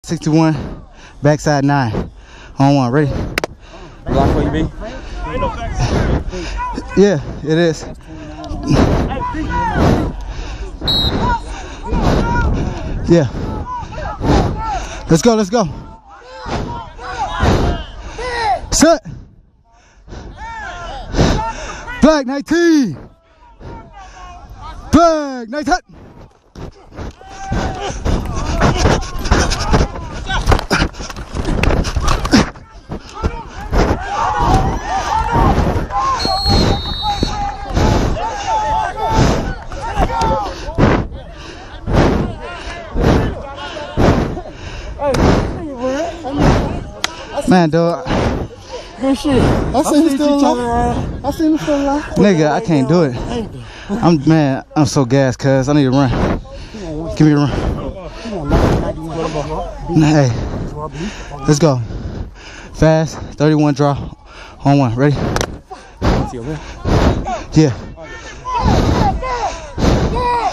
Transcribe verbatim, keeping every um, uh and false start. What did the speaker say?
sixty-one, backside nine. On one, ready? Block for you, B? Yeah, it is. Yeah. Let's go, let's go. Set. Black nineteen. Black nineteen. Man, dog. Good shit. I seen him still alive. I seen him still alive. Nigga, I can't do it. I'm man, I'm so gassed, cuz I need to run. Give me a run. Hey, let's go. Fast, thirty-one draw. On one, ready? Yeah.